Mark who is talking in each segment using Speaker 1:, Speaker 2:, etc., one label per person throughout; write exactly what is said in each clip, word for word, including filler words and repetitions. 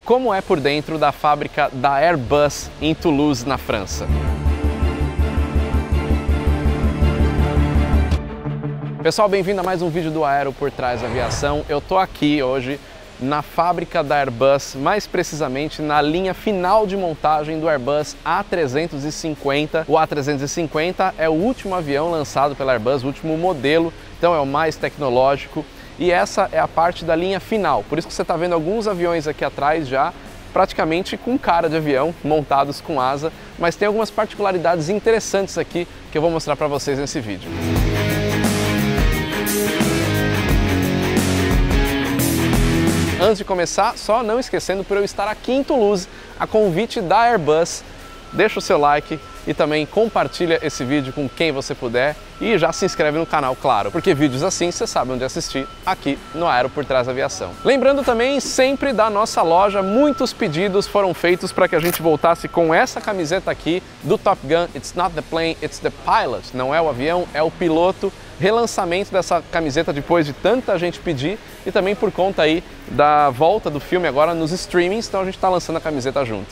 Speaker 1: como é por dentro da fábrica da Airbus em Toulouse, na França. Pessoal, bem-vindo a mais um vídeo do Aero por Trás da Aviação. Eu tô aqui hoje na fábrica da Airbus, mais precisamente na linha final de montagem do Airbus A trezentos e cinquenta. O A trezentos e cinquenta é o último avião lançado pela Airbus, o último modelo, então é o mais tecnológico. E essa é a parte da linha final, por isso que você está vendo alguns aviões aqui atrás já praticamente com cara de avião, montados com asa, mas tem algumas particularidades interessantes aqui que eu vou mostrar para vocês nesse vídeo. Antes de começar, só não esquecendo por eu estar aqui em Toulouse, a convite da Airbus, deixa o seu like e também compartilha esse vídeo com quem você puder e já se inscreve no canal, claro, porque vídeos assim você sabe onde assistir aqui no Aero por Trás da Aviação. Lembrando também sempre da nossa loja, muitos pedidos foram feitos para que a gente voltasse com essa camiseta aqui do Top Gun, It's not the plane, it's the pilot, não é o avião, é o piloto. Relançamento dessa camiseta depois de tanta gente pedir e também por conta aí da volta do filme agora nos streamings, então a gente está lançando a camiseta junto.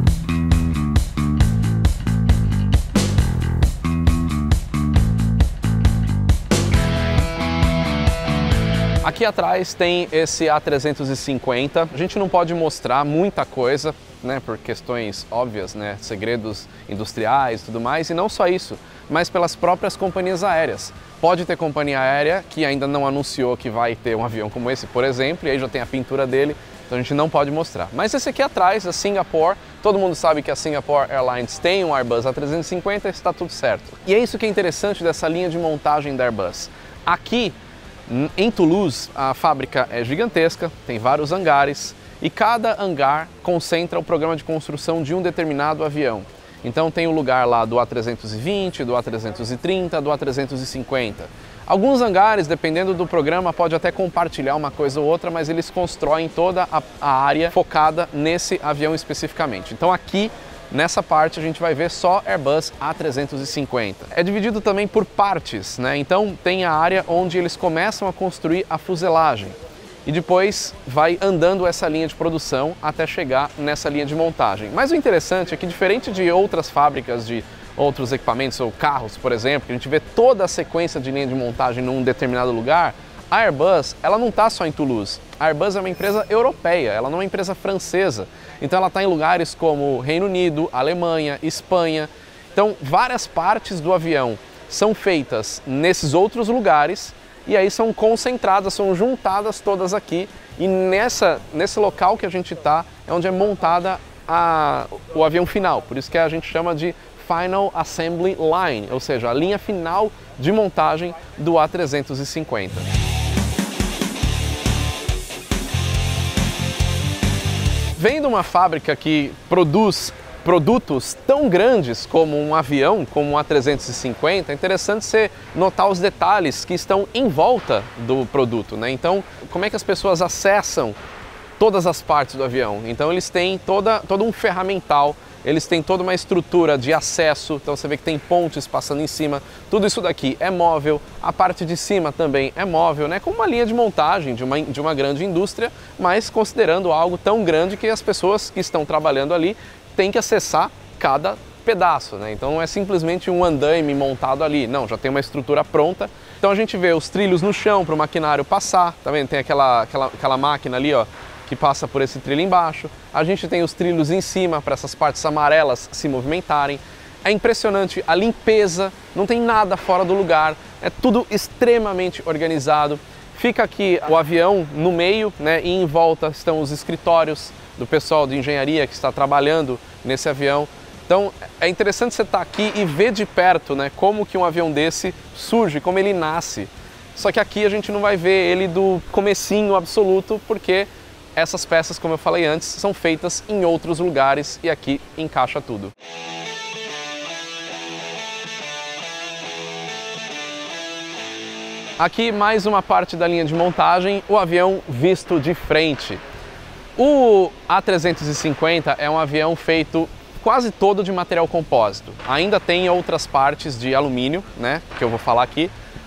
Speaker 1: Aqui atrás tem esse A trezentos e cinquenta, a gente não pode mostrar muita coisa, né, por questões óbvias, né, segredos industriais e tudo mais, e não só isso, mas pelas próprias companhias aéreas. Pode ter companhia aérea que ainda não anunciou que vai ter um avião como esse, por exemplo, e aí já tem a pintura dele, então a gente não pode mostrar. Mas esse aqui atrás, a Singapore, todo mundo sabe que a Singapore Airlines tem um Airbus A trezentos e cinquenta e está tudo certo. E é isso que é interessante dessa linha de montagem da Airbus. Aqui, em Toulouse, a fábrica é gigantesca, tem vários hangares e cada hangar concentra o programa de construção de um determinado avião. Então tem o lugar lá do A trezentos e vinte, do A trezentos e trinta, do A trezentos e cinquenta. Alguns hangares, dependendo do programa, pode até compartilhar uma coisa ou outra, mas eles constroem toda a, a área focada nesse avião especificamente. Então aqui, nessa parte, a gente vai ver só Airbus A trezentos e cinquenta. É dividido também por partes, né? Então tem a área onde eles começam a construir a fuselagem e depois vai andando essa linha de produção até chegar nessa linha de montagem. Mas o interessante é que, diferente de outras fábricas de outros equipamentos ou carros, por exemplo, que a gente vê toda a sequência de linha de montagem num determinado lugar, a Airbus, ela não está só em Toulouse. A Airbus é uma empresa europeia, ela não é uma empresa francesa. Então ela está em lugares como Reino Unido, Alemanha, Espanha. Então várias partes do avião são feitas nesses outros lugares e aí são concentradas, são juntadas todas aqui. E nessa, nesse local que a gente está é onde é montada a, o avião final. Por isso que a gente chama de Final Assembly Line, ou seja, a linha final de montagem do A trezentos e cinquenta. Vendo uma fábrica que produz produtos tão grandes como um avião, como um A trezentos e cinquenta, é interessante você notar os detalhes que estão em volta do produto, né? Então, como é que as pessoas acessam todas as partes do avião? Então, eles têm toda, todo um ferramental, eles têm toda uma estrutura de acesso, então você vê que tem pontes passando em cima, tudo isso daqui é móvel, a parte de cima também é móvel, né? Como uma linha de montagem de uma, de uma grande indústria, mas considerando algo tão grande que as pessoas que estão trabalhando ali têm que acessar cada pedaço, né? Então não é simplesmente um andaime montado ali, não, já tem uma estrutura pronta. Então a gente vê os trilhos no chão para o maquinário passar, tá vendo? Tem aquela, aquela, aquela máquina ali, ó, que passa por esse trilho embaixo. A gente tem os trilhos em cima para essas partes amarelas se movimentarem. É impressionante a limpeza, não tem nada fora do lugar, é tudo extremamente organizado. Fica aqui o avião no meio, né, e em volta estão os escritórios do pessoal de engenharia que está trabalhando nesse avião. Então é interessante você estar aqui e ver de perto, né, como que um avião desse surge, como ele nasce. Só que aqui a gente não vai ver ele do comecinho absoluto, porque essas peças, como eu falei antes, são feitas em outros lugares e aqui encaixa tudo. Aqui mais uma parte da linha de montagem, o avião visto de frente. O A trezentos e cinquenta é um avião feito quase todo de material compósito. Ainda tem outras partes de alumínio, né, que eu vou falar aqui,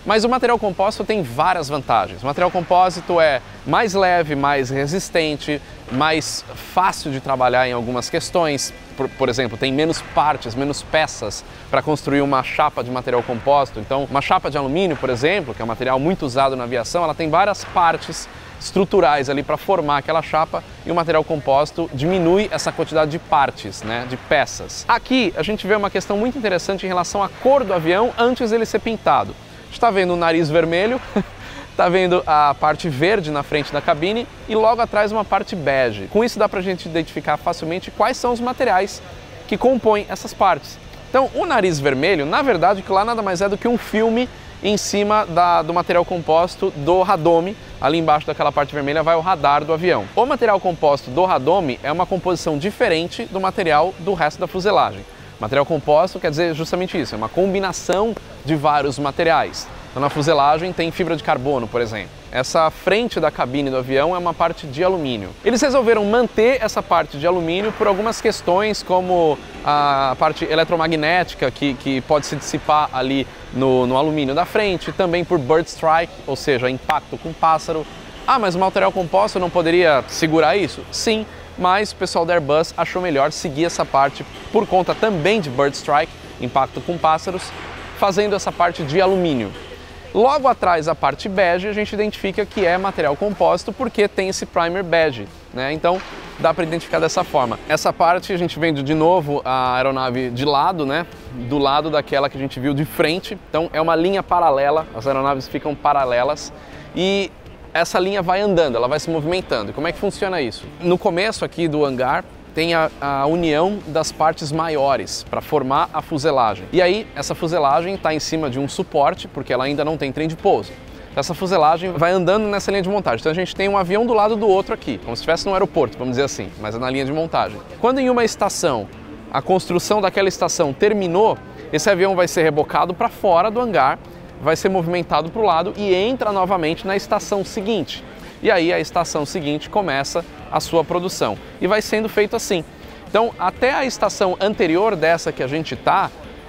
Speaker 1: Mas o material compósito tem várias vantagens. O material compósito é mais leve, mais resistente, mais fácil de trabalhar em algumas questões. Por, por exemplo, tem menos partes, menos peças para construir uma chapa de material compósito. Então, uma chapa de alumínio, por exemplo, que é um material muito usado na aviação, ela tem várias partes estruturais ali para formar aquela chapa, e o material compósito diminui essa quantidade de partes, né, de peças. Aqui a gente vê uma questão muito interessante em relação à cor do avião antes dele ser pintado. A gente está vendo o nariz vermelho, está vendo a parte verde na frente da cabine e logo atrás uma parte bege. Com isso dá para a gente identificar facilmente quais são os materiais que compõem essas partes. Então o nariz vermelho, na verdade, que lá nada mais é do que um filme em cima da, do material composto do radome. Ali embaixo daquela parte vermelha vai o radar do avião. O material composto do radome é uma composição diferente do material do resto da fuselagem. Material composto quer dizer justamente isso, é uma combinação de vários materiais. Então, na fuselagem tem fibra de carbono, por exemplo. Essa frente da cabine do avião é uma parte de alumínio. Eles resolveram manter essa parte de alumínio por algumas questões, como a parte eletromagnética que, que pode se dissipar ali no, no alumínio da frente, também por bird strike, ou seja, impacto com pássaro. Ah, mas o material composto não poderia segurar isso? Sim, mas o pessoal da Airbus achou melhor seguir essa parte por conta também de bird strike, impacto com pássaros, fazendo essa parte de alumínio. Logo atrás, a parte bege, a gente identifica que é material compósito porque tem esse primer bege, né? Então dá para identificar dessa forma. Essa parte a gente vendo de novo a aeronave de lado, né? Do lado daquela que a gente viu de frente. Então é uma linha paralela, as aeronaves ficam paralelas e essa linha vai andando, ela vai se movimentando. E como é que funciona isso? No começo aqui do hangar tem a, a união das partes maiores para formar a fuselagem. E aí essa fuselagem está em cima de um suporte, porque ela ainda não tem trem de pouso. Essa fuselagem vai andando nessa linha de montagem. Então a gente tem um avião do lado do outro aqui, como se estivesse no aeroporto, vamos dizer assim, mas é na linha de montagem. Quando em uma estação a construção daquela estação terminou, esse avião vai ser rebocado para fora do hangar, vai ser movimentado para o lado e entra novamente na estação seguinte. E aí a estação seguinte começa a sua produção. E vai sendo feito assim. Então, até a estação anterior dessa que a gente está,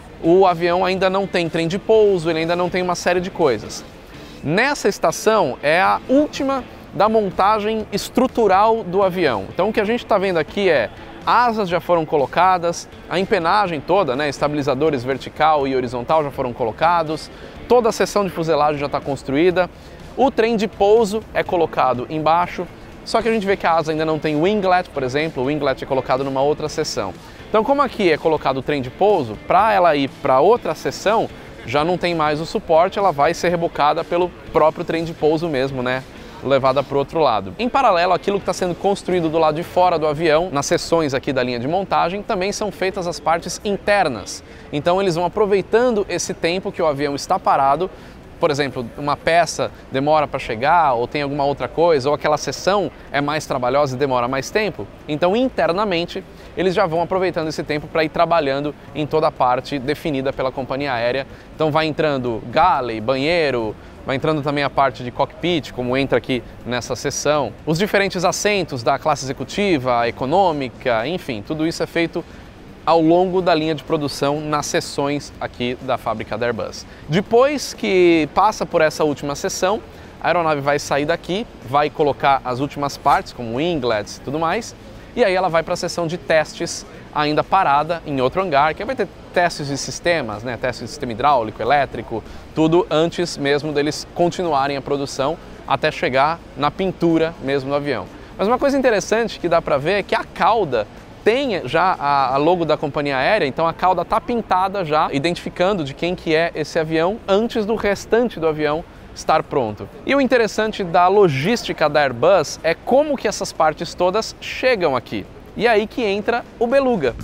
Speaker 1: o avião ainda não tem trem de pouso, ele ainda não tem uma série de coisas. Nessa estação é a última da montagem estrutural do avião. Então, o que a gente está vendo aqui é asas já foram colocadas, a empenagem toda, né, estabilizadores vertical e horizontal já foram colocados, toda a seção de fuselagem já está construída. O trem de pouso é colocado embaixo, só que a gente vê que a asa ainda não tem winglet, por exemplo, o winglet é colocado numa outra seção. Então, como aqui é colocado o trem de pouso, para ela ir para outra seção, já não tem mais o suporte, ela vai ser rebocada pelo próprio trem de pouso mesmo, né? Levada para o outro lado. Em paralelo, aquilo que está sendo construído do lado de fora do avião, nas seções aqui da linha de montagem, também são feitas as partes internas. Então, eles vão aproveitando esse tempo que o avião está parado. Por exemplo, uma peça demora para chegar ou tem alguma outra coisa, ou aquela seção é mais trabalhosa e demora mais tempo. Então, internamente, eles já vão aproveitando esse tempo para ir trabalhando em toda a parte definida pela companhia aérea. Então, vai entrando galley, banheiro, vai entrando também a parte de cockpit, como entra aqui nessa seção. Os diferentes assentos da classe executiva, econômica, enfim, tudo isso é feito ao longo da linha de produção nas seções aqui da fábrica da Airbus. Depois que passa por essa última seção, a aeronave vai sair daqui, vai colocar as últimas partes, como winglets e tudo mais, e aí ela vai para a seção de testes ainda parada em outro hangar, que vai ter testes de sistemas, né, testes de sistema hidráulico, elétrico, tudo antes mesmo deles continuarem a produção até chegar na pintura mesmo do avião. Mas uma coisa interessante que dá para ver é que a cauda tem já a logo da companhia aérea, então a cauda está pintada já, identificando de quem que é esse avião antes do restante do avião estar pronto. E o interessante da logística da Airbus é como que essas partes todas chegam aqui. E é aí que entra o Beluga.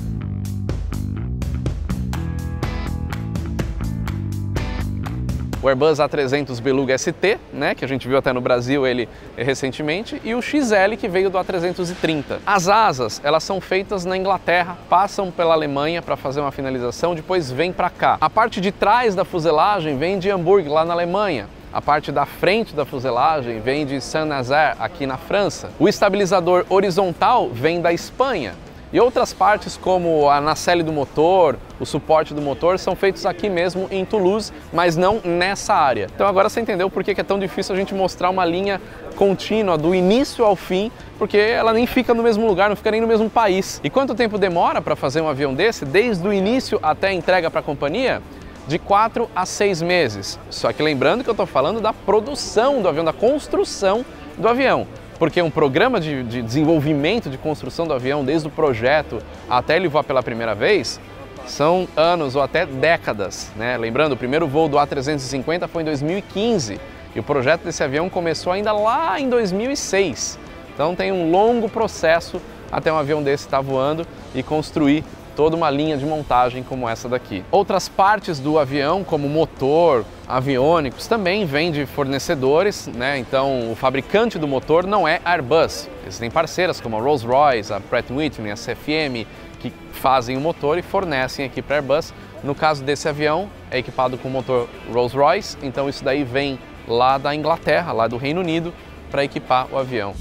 Speaker 1: O Airbus A trezentos Beluga S T, né, que a gente viu até no Brasil ele recentemente, e o X L que veio do A trezentos e trinta. As asas, elas são feitas na Inglaterra, passam pela Alemanha para fazer uma finalização, depois vem para cá. A parte de trás da fuselagem vem de Hamburgo, lá na Alemanha. A parte da frente da fuselagem vem de Saint-Nazaire, aqui na França. O estabilizador horizontal vem da Espanha. E outras partes, como a nacelle do motor, o suporte do motor, são feitos aqui mesmo em Toulouse, mas não nessa área. Então agora você entendeu por que é tão difícil a gente mostrar uma linha contínua do início ao fim, porque ela nem fica no mesmo lugar, não fica nem no mesmo país. E quanto tempo demora para fazer um avião desse, desde o início até a entrega para a companhia? De quatro a seis meses. Só que lembrando que eu estou falando da produção do avião, da construção do avião. Porque um programa de, de desenvolvimento de construção do avião, desde o projeto até ele voar pela primeira vez, são anos ou até décadas, né? Lembrando, o primeiro voo do A trezentos e cinquenta foi em dois mil e quinze e o projeto desse avião começou ainda lá em dois mil e seis. Então tem um longo processo até um avião desse estar voando e construir toda uma linha de montagem como essa daqui. Outras partes do avião, como motor, aviônicos, também vêm de fornecedores, né? Então o fabricante do motor não é Airbus. Existem parceiras como a Rolls-Royce, a Pratt and Whitney, a C F M, que fazem o motor e fornecem aqui para a Airbus. No caso desse avião, é equipado com motor Rolls-Royce, então isso daí vem lá da Inglaterra, lá do Reino Unido, para equipar o avião.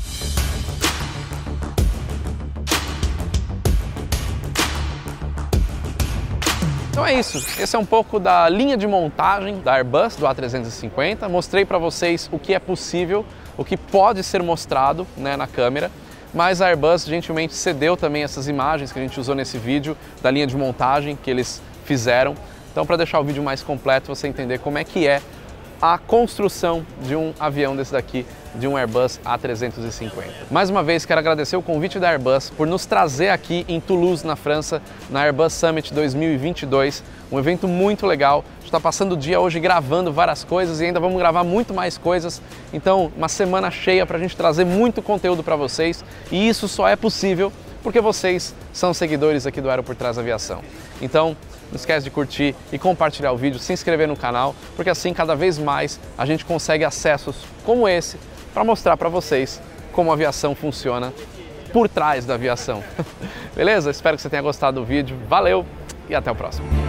Speaker 1: Então é isso, esse é um pouco da linha de montagem da Airbus do A trezentos e cinquenta. Mostrei para vocês o que é possível, o que pode ser mostrado, né, na câmera, mas a Airbus gentilmente cedeu também essas imagens que a gente usou nesse vídeo da linha de montagem que eles fizeram. Então, para deixar o vídeo mais completo, você entender como é que é a construção de um avião desse daqui, de um Airbus A trezentos e cinquenta. Mais uma vez, quero agradecer o convite da Airbus por nos trazer aqui em Toulouse, na França, na Airbus Summit dois mil e vinte e dois, um evento muito legal. A gente está passando o dia hoje gravando várias coisas e ainda vamos gravar muito mais coisas, então uma semana cheia para a gente trazer muito conteúdo para vocês, e isso só é possível porque vocês são seguidores aqui do Aero por Trás da Aviação. Então, não esquece de curtir e compartilhar o vídeo, se inscrever no canal, porque assim cada vez mais a gente consegue acessos como esse para mostrar para vocês como a aviação funciona por trás da aviação. Beleza? Espero que você tenha gostado do vídeo. Valeu e até o próximo.